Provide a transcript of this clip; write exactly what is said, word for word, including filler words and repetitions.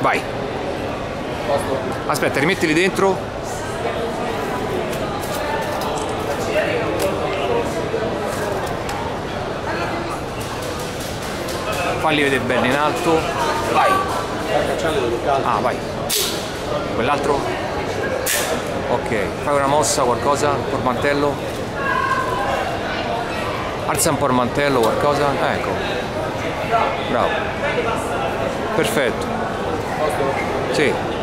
Vai. Aspetta, rimettili dentro. Falli vedere bene in alto. Vai. Ah, vai. Quell'altro. Ok, fai una mossa, qualcosa, un po' il mantello. Alza un po' il mantello, qualcosa. Ecco. Bravo. Perfetto. Sì.